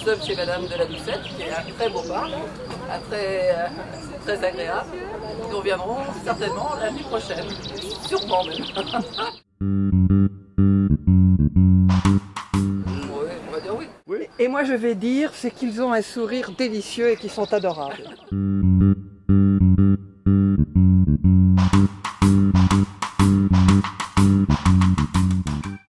sommes chez Madame de la Doucette, qui est un très beau parc, très agréable. Nous reviendrons certainement l'année prochaine, sûrement même. Oui, on va dire oui. Et moi je vais dire, c'est qu'ils ont un sourire délicieux et qu'ils sont adorables.